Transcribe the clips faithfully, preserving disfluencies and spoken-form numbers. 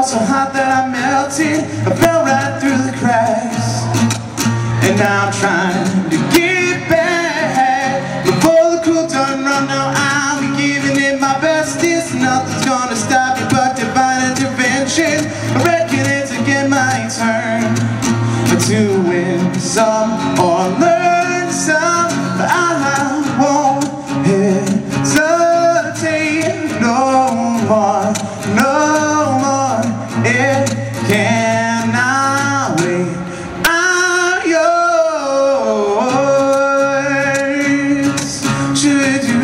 so hot that I melted, I fell right through the cracks. And now I'm trying to get back. Before the cool done run out, I'll be giving it my best. It's nothing's gonna stop me but divine intervention. I reckon it's again my turn to win some or learn some. I won't hesitate no more, no more. It cannot wait. I'm yours. Should you,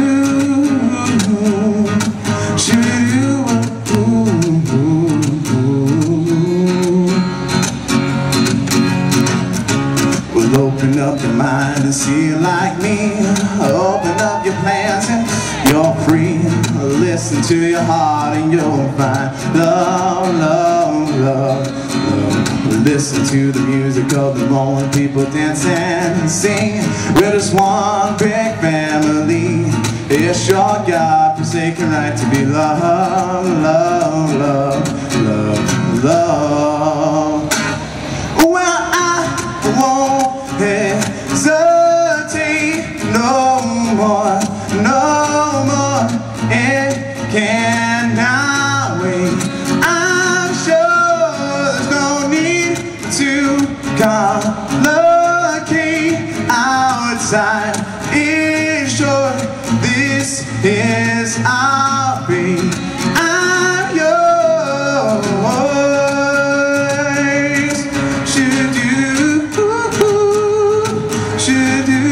should you, well, open up your mind and see it like me. Open up your plans and you're free. Listen to your heart and you'll find love, love, love, love. Listen to the music of the moment, people dance and sing. We're just one big family. It's your God-forsaken right to be loved, love, love, love, love. Well, I won't hesitate no more, no more. It cannot wait. I'm sure there's no need to complicate. Outside is short. This is our fate. I'm yours. Should you, should you.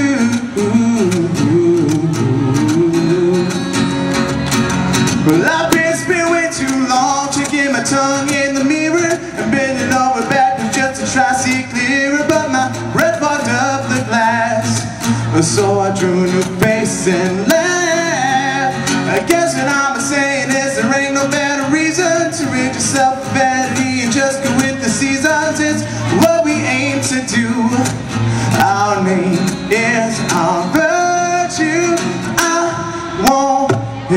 Well, I've been spent way too long, checking my tongue in the mirror and bending over backwards just to try to see clearer. But my breath fogged up the glass, so I drew a new face and laughed. I guess what I'm saying is there ain't no better reason to rid yourself of vanity and just go with the seasons. It's what we aim to do. Our name is our virtue. I won't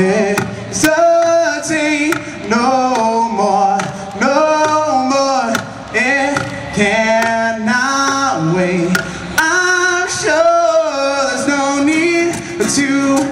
hesitate no more, no more. It cannot wait. I'm sure there's no need to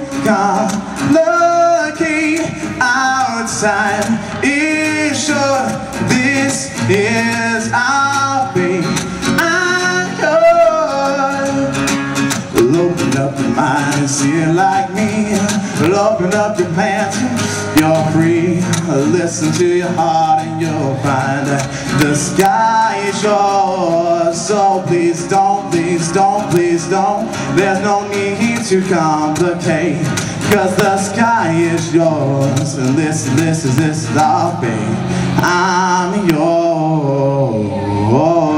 complicate. Outside is sure. This is our fate. I'm yours. Well, open up your mind and see it like me. Well, open up your plans, you're free. Listen to your heart and you'll find that the sky is yours. So please don't, please don't, please don't. There's no need to complicate, cause the sky is yours. And this, this is, this is our fate. I'm yours.